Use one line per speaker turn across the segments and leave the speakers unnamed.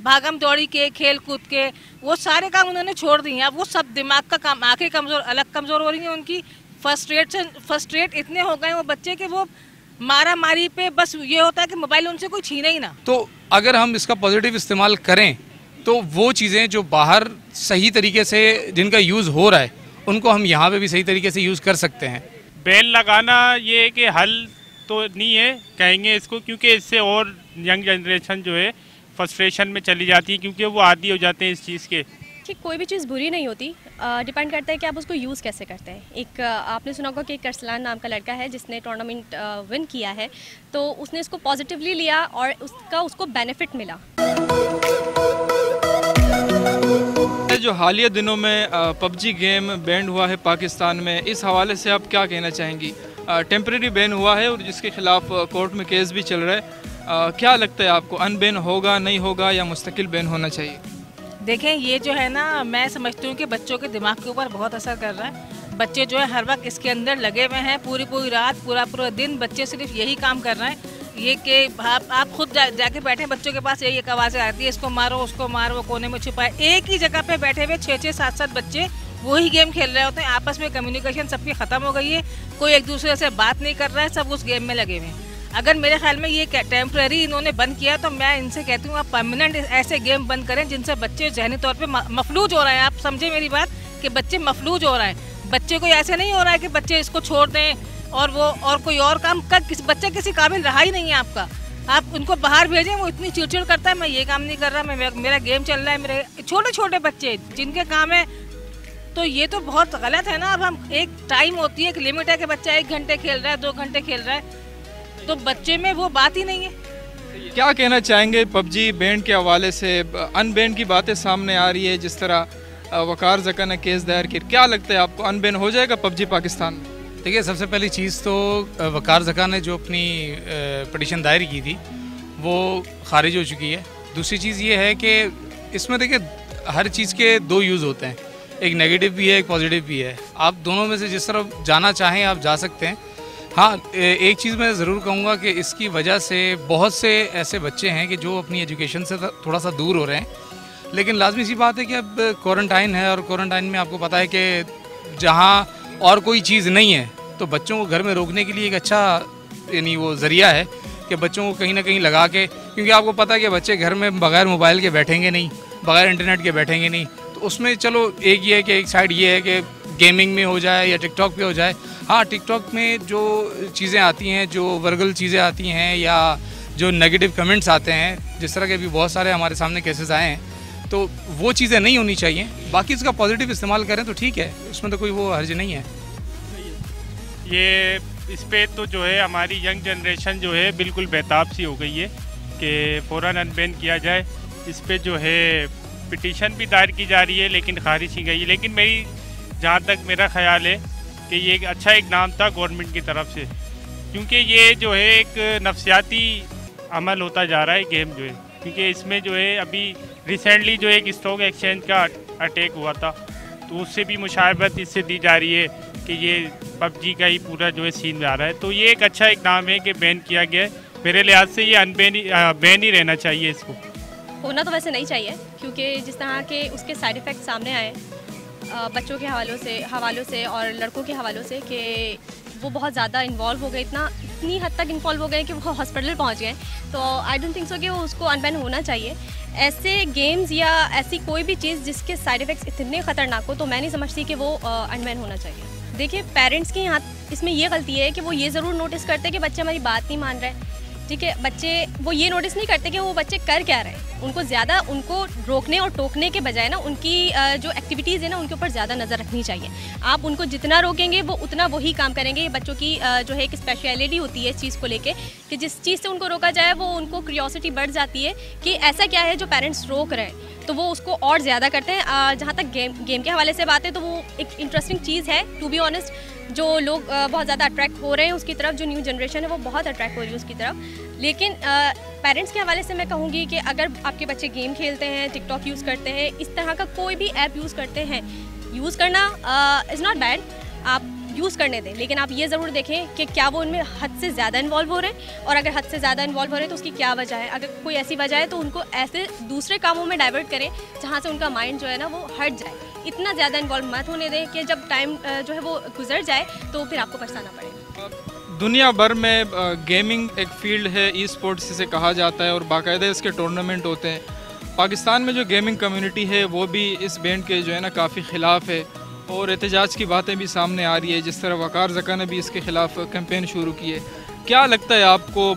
भागम दौड़ी के, खेल कूद के, वो सारे काम उन्होंने छोड़ दिए। अब वो सब दिमाग का काम, आंखें कमज़ोर, अलग कमज़ोर हो रही हैं उनकी, फर्स्ट्रेट इतने हो गए वो बच्चे के, वो मारा मारी पे बस ये होता है कि मोबाइल उनसे कोई छीने ही ना।
तो अगर हम इसका पॉजिटिव इस्तेमाल करें तो वो चीज़ें जो बाहर सही तरीके से जिनका यूज़ हो रहा है उनको हम यहाँ पे भी सही तरीके से यूज़ कर सकते हैं।
बैन लगाना ये है कि हल तो नहीं है कहेंगे इसको, क्योंकि इससे और यंग जनरेशन जो है फ्रस्ट्रेशन में चली जाती है, क्योंकि वो आदी हो जाते हैं इस चीज़ के।
कि कोई भी चीज़ बुरी नहीं होती, डिपेंड करता है कि आप उसको यूज़ कैसे करते हैं। एक आपने सुना होगा कि एक अरसलान नाम का लड़का है जिसने टूर्नामेंट विन किया है, तो उसने इसको पॉजिटिवली लिया और उसको बेनिफिट मिला।
जो हालिया दिनों में पबजी गेम बैन हुआ है पाकिस्तान में, इस हवाले से आप क्या कहना चाहेंगी? टेम्परेरी बैन हुआ है और जिसके खिलाफ कोर्ट में केस भी चल रहा है, क्या लगता है आपको, अनबैन होगा, नहीं होगा, या मुस्तकिल बैन होना चाहिए?
देखें, ये जो है ना, मैं समझती हूँ कि बच्चों के दिमाग के ऊपर बहुत असर कर रहा है। बच्चे जो है हर वक्त इसके अंदर लगे हुए हैं, पूरी रात, पूरा दिन बच्चे सिर्फ यही काम कर रहे हैं। ये कि आप खुद जाके बैठे बच्चों के पास, यही एक आवाज़ें आती है, इसको मारो, उसको मारो, वो कोने में छुपा है। एक ही जगह पे बैठे हुए 6-6, 7-7 बच्चे वही गेम खेल रहे होते हैं। आपस में कम्युनिकेशन सबकी ख़त्म हो गई है, कोई एक दूसरे से बात नहीं कर रहा है, सब उस गेम में लगे हुए हैं। अगर मेरे ख्याल में ये टेम्प्रेरी इन्होंने बंद किया, तो मैं इनसे कहती हूँ आप परमानेंट ऐसे गेम बंद करें जिनसे बच्चे जहनी तौर पे मफलूज हो रहे हैं। आप समझे मेरी बात कि बच्चे मफलूज हो रहे हैं। बच्चे को ऐसे नहीं हो रहा है कि बच्चे इसको छोड़ दें और वो और कोई और काम कर, बच्चा किसी काबिल रहा ही नहीं है आपका। आप उनको बाहर भेजें, वो इतनी चिड़चिड़ करता है, मैं ये काम नहीं कर रहा, मेरा गेम चल रहा है। मेरे छोटे छोटे बच्चे जिनके काम है, तो ये तो बहुत गलत है ना। अब हम एक टाइम होती है, एक लिमिट है कि बच्चा 1 घंटे खेल रहा है, 2 घंटे खेल रहा है, तो बच्चे में वो बात ही नहीं है।
क्या कहना चाहेंगे पबजी बैन के हवाले से? अनबैन की बातें सामने आ रही है, जिस तरह वकार ज़का ने केस दायर किया, क्या लगता है आपको, अनबैन हो जाएगा पबजी पाकिस्तान में?
देखिए, सबसे पहली चीज़ तो वकार ज़का ने जो अपनी पिटीशन दायर की थी वो खारिज हो चुकी है। दूसरी चीज़ ये है कि इसमें देखिए हर चीज़ के 2 यूज़ होते हैं, एक नेगेटिव भी है, एक पॉजिटिव भी है। आप दोनों में से जिस तरफ जाना चाहें आप जा सकते हैं। हाँ, एक चीज़ मैं ज़रूर कहूँगा कि इसकी वजह से बहुत से ऐसे बच्चे हैं कि जो अपनी एजुकेशन से थोड़ा सा दूर हो रहे हैं। लेकिन लाजमी सी बात है कि अब क्वारंटाइन है, और क्वारंटाइन में आपको पता है कि जहाँ और कोई चीज़ नहीं है, तो बच्चों को घर में रोकने के लिए एक अच्छा यानी वो ज़रिया है कि बच्चों को कहीं ना कहीं लगा के, क्योंकि आपको पता है कि बच्चे घर में बग़ैर मोबाइल के बैठेंगे नहीं, बग़ैर इंटरनेट के बैठेंगे नहीं। तो उसमें चलो एक ये है कि एक साइड ये है कि गेमिंग में हो जाए या टिकटॉक पे हो जाए। हाँ, टिकटॉक में जो चीज़ें आती हैं, जो वर्गल चीज़ें आती हैं या जो नेगेटिव कमेंट्स आते हैं, जिस तरह के भी बहुत सारे हमारे सामने केसेस आए हैं, तो वो चीज़ें नहीं होनी चाहिए। बाकी इसका पॉजिटिव इस्तेमाल करें तो ठीक है, उसमें तो कोई वो हर्ज नहीं है।
ये इस पे तो जो है हमारी यंग जनरेशन जो है बिल्कुल बेताब सी हो गई है कि फ़ौरन अनबैन किया जाए। इस पे जो है पिटीशन भी दायर की जा रही है, लेकिन खारिज की गई है। लेकिन जहाँ तक मेरा ख्याल है कि ये एक अच्छा इक़दाम था गवर्नमेंट की तरफ से, क्योंकि ये जो है एक नफसियाती अमल होता जा रहा है गेम जो है, क्योंकि इसमें जो है अभी रिसेंटली जो एक स्टॉक एक्सचेंज का अटैक हुआ था, तो उससे भी मुशावरत इससे दी जा रही है कि ये पबजी का ही पूरा जो है सीन में आ रहा है। तो ये एक अच्छा इक़दाम है कि बैन किया गया है। मेरे लिहाज से ये बैन ही रहना चाहिए। इसको
होना तो वैसे नहीं चाहिए, क्योंकि जिस तरह के उसके साइड इफ़ेक्ट सामने आए बच्चों के हवालों से और लड़कों के हवालों से, कि वो बहुत ज़्यादा इन्वॉल्व हो गए, इतनी हद तक इन्वॉल्व हो गए कि वो हॉस्पिटल पहुंच गए। तो आई डोंट थिंक सो कि उसको अनबैन होना चाहिए। ऐसे गेम्स या ऐसी कोई भी चीज़ जिसके साइड इफ़ेक्ट्स इतने ख़तरनाक हो, तो मैं नहीं समझती कि वो अनबैन होना चाहिए। देखिए, पेरेंट्स की यहाँ इसमें ये गलती है कि वो ये ज़रूर नोटिस करते हैं कि बच्चे हमारी बात नहीं मान रहे। ठीक है, बच्चे वो ये नोटिस नहीं करते कि वो बच्चे कर क्या रहे हैं। उनको रोकने और टोकने के बजाय ना उनकी जो एक्टिविटीज़ है ना उनके ऊपर ज़्यादा नज़र रखनी चाहिए। आप उनको जितना रोकेंगे वो उतना वही काम करेंगे। बच्चों की जो है एक स्पेशलिटी होती है इस चीज़ को लेके कि जिस चीज़ से उनको रोका जाए वो उनको क्यूरियोसिटी बढ़ जाती है कि ऐसा क्या है जो पेरेंट्स रोक रहे हैं, तो वो उसको और ज़्यादा करते हैं। जहाँ तक गेम के हवाले से बात है, तो वो एक इंटरेस्टिंग चीज़ है। टू बी ऑनेस्ट, जो लोग बहुत ज़्यादा अट्रैक्ट हो रहे हैं उसकी तरफ, जो न्यू जनरेशन है वो बहुत अट्रैक्ट हो रही है उसकी तरफ। लेकिन पेरेंट्स के हवाले से मैं कहूँगी कि अगर आपके बच्चे गेम खेलते हैं, टिकटॉक यूज़ करते हैं, इस तरह का कोई भी ऐप यूज़ करते हैं, यूज़ करना इज़ नॉट बैड। आप यूज़ करने दें, लेकिन आप ये ज़रूर देखें कि क्या वो उनमें हद से ज़्यादा इन्वॉल्व हो रहे हैं, और अगर हद से ज़्यादा इन्वॉल्व हो रहे हैं तो उसकी क्या वजह है। अगर कोई ऐसी वजह है तो उनको ऐसे दूसरे कामों में डाइवर्ट करें जहाँ से उनका माइंड जो है ना वो हट जाए। इतना ज़्यादा इन्वॉल्व मत होने दें कि जब टाइम जो है वो गुजर जाए तो फिर आपको पछताना पड़े।
दुनिया भर में गेमिंग एक फील्ड है, ई स्पोर्ट्स इसे कहा जाता है, और बाकायदा इसके टूर्नामेंट होते हैं। पाकिस्तान में जो गेमिंग कम्युनिटी है वो भी इस बैंड के जो है ना काफ़ी ख़िलाफ़ है, और एहतजाज की बातें भी सामने आ रही है। जिस तरह वकार ज़का ने भी इसके ख़िलाफ़ कैंपेन शुरू की है। क्या लगता है आपको,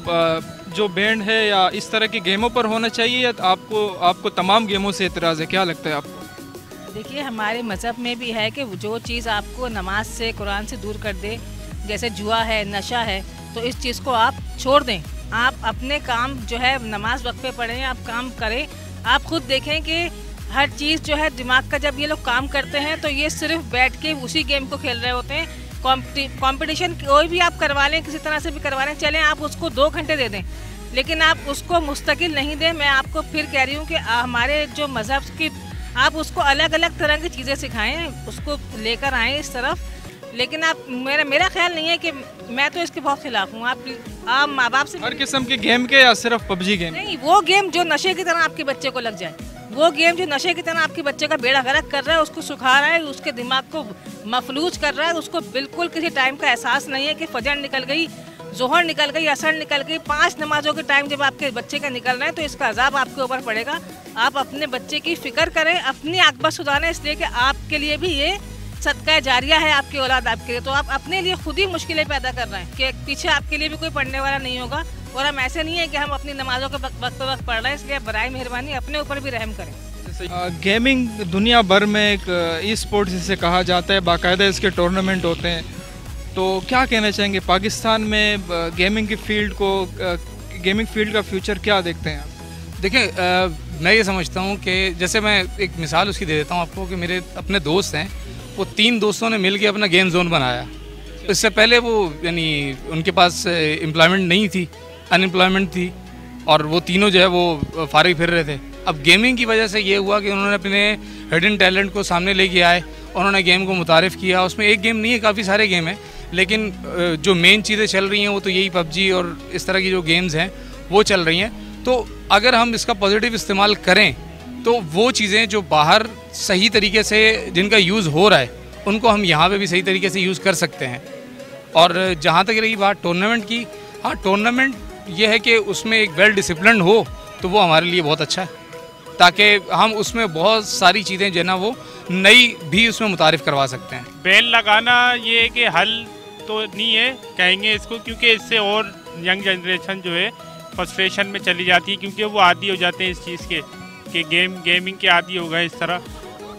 जो बैंड है या इस तरह की गेमों पर होना चाहिए, या आपको तमाम गेमों से एतराज़ है? क्या लगता है आपको?
देखिए, हमारे मज़हब में भी है कि जो चीज़ आपको नमाज से, कुरान से दूर कर दे, जैसे जुआ है, नशा है, तो इस चीज़ को आप छोड़ दें। आप अपने काम जो है नमाज वक्त पे पढ़ें, आप काम करें। आप खुद देखें कि हर चीज़ जो है दिमाग का, जब ये लोग काम करते हैं तो ये सिर्फ बैठ के उसी गेम को खेल रहे होते हैं। कंपटीशन कोई भी आप करवा लें, किसी तरह से भी करवा लें, चलें आप उसको 2 घंटे दे दें, लेकिन आप उसको मुस्तकिल नहीं दें। मैं आपको फिर कह रही हूँ कि हमारे जो मज़हब की, आप उसको अलग अलग तरह की चीज़ें सिखाएं, उसको लेकर आएँ इस तरफ। लेकिन आप, मेरा ख्याल नहीं है कि, मैं तो इसके बहुत खिलाफ हूँ। आप माँ बाप से
हर किस्म के गेम के, या सिर्फ पबजी गेम?
नहीं, वो गेम जो नशे की तरह आपके बच्चे को लग जाए, वो गेम जो नशे की तरह आपके बच्चे का बेड़ा गर्क कर रहा है, उसको सुखा रहा है, उसके दिमाग को मफलूज कर रहा है, उसको बिल्कुल किसी टाइम का एहसास नहीं है कि फजर निकल गई, जोहर निकल गई, असर निकल गई, 5 नमाजों के टाइम जब आपके बच्चे का निकल रहा है तो इसका अजाब आपके ऊपर पड़ेगा। आप अपने बच्चे की फिक्र करें, अपनी आकबत सुधारें, इसलिए कि आपके लिए भी ये सदका जारिया है, आपकी औलाद आपके लिए। तो आप अपने लिए खुद ही मुश्किलें पैदा कर रहे हैं कि पीछे आपके लिए भी कोई पढ़ने वाला नहीं होगा। और हम ऐसे नहीं है कि हम अपनी नमाजों के वक्त पढ़ रहे हैं, इसलिए बराए मेहरबानी अपने ऊपर भी रहम करें।
गेमिंग दुनिया भर में एक ई स्पोर्ट्स जिसे कहा जाता है, बाकायदा इसके टूर्नामेंट होते हैं, तो क्या कहना चाहेंगे पाकिस्तान में गेमिंग की फील्ड को, गेमिंग फील्ड का फ्यूचर क्या देखते हैं आप?
देखिए, मैं ये समझता हूँ कि जैसे मैं एक मिसाल उसकी दे देता हूँ आपको, कि मेरे अपने दोस्त हैं, वो 3 दोस्तों ने मिल के अपना गेम जोन बनाया। इससे पहले वो, यानी उनके पास एम्प्लॉयमेंट नहीं थी, अनएम्प्लॉयमेंट थी, और वो तीनों जो है वो फारिग फिर रहे थे। अब गेमिंग की वजह से ये हुआ कि उन्होंने अपने हिडन टैलेंट को सामने लेके आए, उन्होंने गेम को मुतारिफ़ किया। उसमें एक गेम नहीं है, काफ़ी सारे गेम हैं, लेकिन जो मेन चीज़ें चल रही हैं वो तो यही पबजी और इस तरह की जो गेम्स हैं वो चल रही हैं। तो अगर हम इसका पॉजिटिव इस्तेमाल करें तो वो चीज़ें जो बाहर सही तरीके से जिनका यूज़ हो रहा है, उनको हम यहाँ पे भी सही तरीके से यूज़ कर सकते हैं। और जहाँ तक रही बात टूर्नामेंट की, हाँ, टूर्नामेंट ये है कि उसमें एक वेल डिसिप्लिन हो तो वो हमारे लिए बहुत अच्छा है, ताकि हम उसमें बहुत सारी चीज़ें जो है ना वो नई भी उसमें मुतारिफ़ करवा सकते हैं।
बैन लगाना ये है कि हल तो नहीं है कहेंगे इसको, क्योंकि इससे और यंग जनरेशन जो है फ्रस्ट्रेशन में चली जाती है, क्योंकि वो आदी हो जाते हैं इस चीज़ के कि गेमिंग के आदी हो गए इस तरह।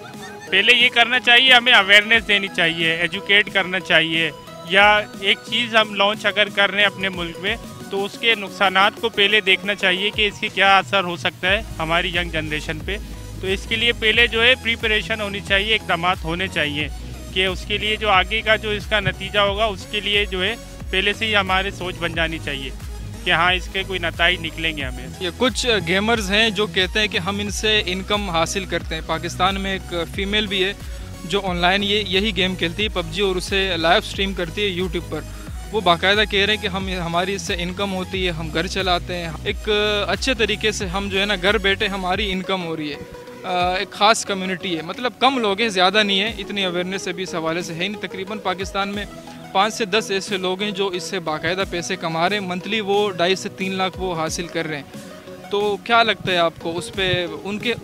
पहले ये करना चाहिए, हमें अवेयरनेस देनी चाहिए, एजुकेट करना चाहिए, या एक चीज़ हम लॉन्च अगर कर रहे हैं अपने मुल्क में तो उसके नुकसानात को पहले देखना चाहिए कि इसके क्या असर हो सकता है हमारी यंग जनरेशन पे। तो इसके लिए पहले जो है प्रिपरेशन होनी चाहिए, इक़दाम होने चाहिए कि उसके लिए जो आगे का जो इसका नतीजा होगा उसके लिए जो है पहले से ही हमारी सोच बन जानी चाहिए कि हाँ इसके कोई नतीजे निकलेंगे हमें।
ये कुछ गेमर्स हैं जो कहते हैं कि हम इनसे इनकम हासिल करते हैं। पाकिस्तान में एक फ़ीमेल भी है जो ऑनलाइन यही गेम खेलती है पबजी, और उसे लाइव स्ट्रीम करती है यूट्यूब पर। वो बाकायदा कह रहे हैं कि हमारी इससे इनकम होती है, हम घर चलाते हैं, एक अच्छे तरीके से हम जो है ना घर बैठे हमारी इनकम हो रही है। एक ख़ास कम्युनिटी है, मतलब कम लोग हैं, ज़्यादा नहीं है, इतनी अवेयरनेस अभी इस हवाले से है नहीं। तकरीबन पाकिस्तान में 5 से 10 ऐसे लोग हैं जो इससे बाकायदा पैसे कमा रहे हैं, मंथली वो 2.5 से 3 लाख वो हासिल कर रहे हैं। तो क्या लगता है आपको उस पर,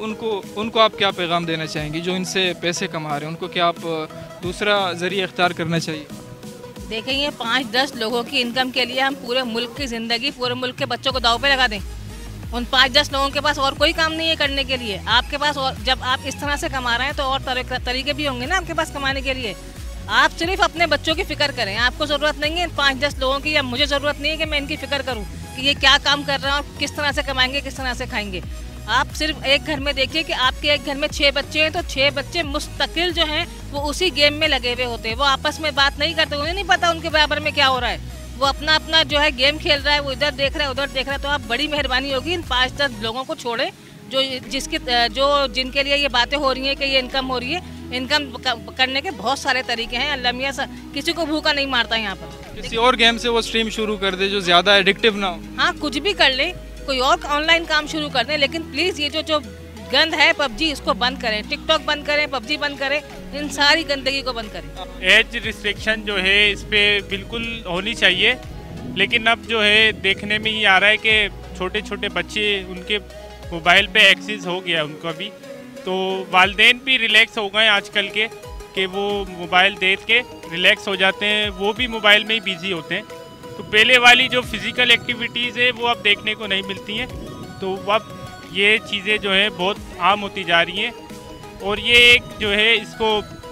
उनको आप क्या पैगाम देना चाहेंगी जो इनसे पैसे कमा रहे हैं? उनको क्या आप दूसरा ज़रिया इख्तियार करना चाहिए?
देखें, ये 5-10 लोगों की इनकम के लिए हम पूरे मुल्क की ज़िंदगी, पूरे मुल्क के बच्चों को दाव पे लगा दें? उन 5-10 लोगों के पास और कोई काम नहीं है करने के लिए। आपके पास, और जब आप इस तरह से कमा रहे हैं तो और तरीके भी होंगे ना आपके पास कमाने के लिए। आप सिर्फ अपने बच्चों की फ़िक्र करें, आपको ज़रूरत नहीं है 5-10 लोगों की, या मुझे ज़रूरत नहीं है कि मैं इनकी फ़िक्र करूँ कि ये क्या काम कर रहे हैं और किस तरह से कमाएंगे, किस तरह से खाएंगे। आप सिर्फ एक घर में देखिए कि आपके एक घर में 6 बच्चे हैं, तो 6 बच्चे मुस्तकिल जो हैं वो उसी गेम में लगे हुए होते हैं। वो आपस में बात नहीं करते, उन्हें नहीं पता उनके बराबर में क्या हो रहा है। वो अपना अपना जो है गेम खेल रहा है, वो इधर देख रहा है, उधर देख रहा है। तो आप बड़ी मेहरबानी होगी इन 5-10 लोगों को छोड़ें जो जिनके लिए ये बातें हो रही हैं कि ये इनकम हो रही है। इनकम करने के बहुत सारे तरीके हैं। अल्लाह मियां किसी को भूखा नहीं मारता यहाँ पर।
किसी और गेम से वो स्ट्रीम शुरू कर दे जो ज़्यादा एडिक्टिव ना हो।
हाँ, कुछ भी कर ले, कोई और ऑनलाइन काम शुरू कर दें, लेकिन प्लीज़ ये जो गंद है पबजी, इसको बंद करें। टिकटॉक बंद करें, पबजी बंद करें, इन सारी गंदगी को बंद करें।
एज रिस्ट्रिक्शन जो है इस पर बिल्कुल होनी चाहिए, लेकिन अब जो है देखने में ये आ रहा है कि छोटे छोटे बच्चे उनके मोबाइल पे एक्सेस हो गया उनका भी, तो वालिदैन भी रिलैक्स हो गए आजकल के कि वो मोबाइल देख के रिलैक्स हो जाते हैं, वो भी मोबाइल में ही बिजी होते हैं। तो पहले वाली जो फिज़िकल एक्टिविटीज़ है वो अब देखने को नहीं मिलती हैं, तो अब ये चीज़ें जो है बहुत आम होती जा रही हैं। और ये एक जो है इसको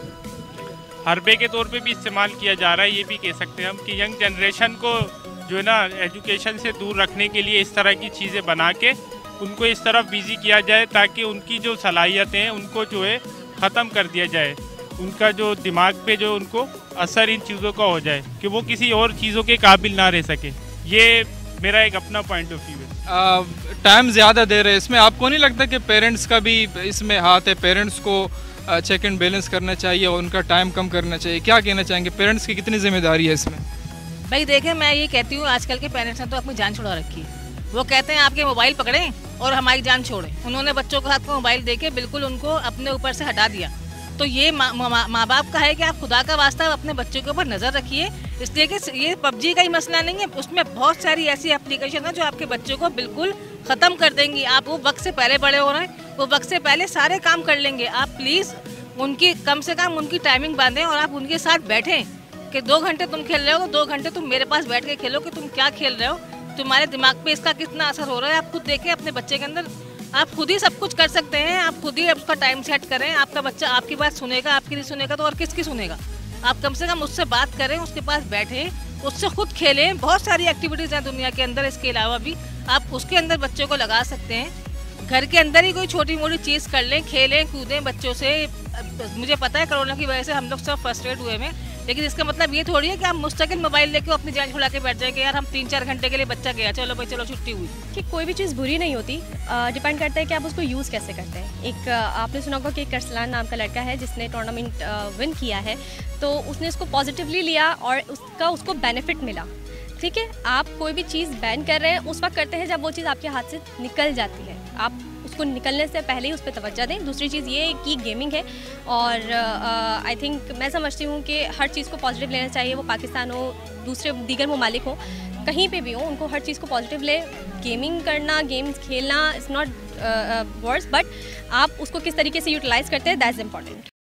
हरबे के तौर पे भी इस्तेमाल किया जा रहा है, ये भी कह सकते हैं हम कि यंग जनरेशन को जो है ना एजुकेशन से दूर रखने के लिए इस तरह की चीज़ें बना के उनको इस तरफ बिज़ी किया जाए, ताकि उनकी जो सलाहियतें हैं उनको जो है ख़त्म कर दिया जाए, उनका जो दिमाग पे जो उनको असर इन चीज़ों का हो जाए कि वो किसी और चीज़ों के काबिल ना रह सके। ये मेरा एक अपना पॉइंट ऑफ व्यू है।
टाइम ज़्यादा दे रहे हैं इसमें, आपको नहीं लगता कि पेरेंट्स का भी इसमें हाथ है? पेरेंट्स को चेक एंड बैलेंस करना चाहिए और उनका टाइम कम करना चाहिए। क्या कहना चाहेंगे, पेरेंट्स की कितनी जिम्मेदारी है इसमें?
भाई देखें, मैं ये कहती हूँ आजकल के पेरेंट्स ने तो अपनी जान छुड़ा रखी है। वो कहते हैं आपके मोबाइल पकड़ें और हमारी जान छोड़ें। उन्होंने बच्चों के हाथ में मोबाइल देके बिल्कुल उनको अपने ऊपर से हटा दिया। तो ये माँ बाप का है कि आप खुदा का वास्ता अपने बच्चों के ऊपर नज़र रखिए, इसलिए कि ये पबजी का ही मसला नहीं है, उसमें बहुत सारी ऐसी एप्लीकेशन है जो आपके बच्चों को बिल्कुल ख़त्म कर देंगी। आप वो वक्त से पहले बड़े हो रहे हैं, वो वक्त से पहले सारे काम कर लेंगे। आप प्लीज़ उनकी कम से कम उनकी टाइमिंग बांधें और आप उनके साथ बैठें कि 2 घंटे तुम खेल रहे हो, 2 घंटे तुम मेरे पास बैठ के खेलो कि तुम क्या खेल रहे हो, तुम्हारे दिमाग पे इसका कितना असर हो रहा है। आप खुद देखें अपने बच्चे के अंदर, आप खुद ही सब कुछ कर सकते हैं। आप खुद ही उसका टाइम सेट करें। आपका बच्चा आपकी बात सुनेगा, आपकी नहीं सुनेगा तो और किसकी सुनेगा। आप कम से कम उससे बात करें, उसके पास बैठें, उससे खुद खेलें। बहुत सारी एक्टिविटीज़ हैं दुनिया के अंदर, इसके अलावा भी आप उसके अंदर बच्चों को लगा सकते हैं। घर के अंदर ही कोई छोटी मोटी चीज़ कर लें, खेलें कूदें बच्चों से। मुझे पता है कोरोना की वजह से हम लोग सब फ्रस्ट्रेट हुए हैं, लेकिन इसका मतलब ये थोड़ी है कि आप मुस्तकिल मोबाइल लेके अपनी जान छुड़ा के बैठ जाएंगे। यार हम 3-4 घंटे के लिए बच्चा गया, चलो भाई चलो छुट्टी हुई।
कि कोई भी चीज़ बुरी नहीं होती, डिपेंड करता है कि आप उसको यूज़ कैसे करते हैं। एक आपने सुना होगा कि एक करसलान नाम का लड़का है जिसने टूर्नामेंट विन किया है, तो उसने इसको पॉजिटिवली लिया और उसको बेनिफिट मिला। ठीक है, आप कोई भी चीज़ बैन कर रहे हैं उस वक्त करते हैं जब वो चीज़ आपके हाथ से निकल जाती है। आप उसको निकलने से पहले ही उस पर तवज्जो दें। दूसरी चीज़ ये कि गेमिंग है और आई थिंक मैं समझती हूँ कि हर चीज़ को पॉजिटिव लेना चाहिए, वो पाकिस्तान हो, दूसरे दीगर ममालिक हो, कहीं पे भी हो, उनको हर चीज़ को पॉजिटिव ले। गेमिंग करना, गेम्स खेलना इज़ नॉट वर्ड्स, बट आप उसको किस तरीके से यूटिलाइज़ करते हैं दैट्स इम्पॉर्टेंट।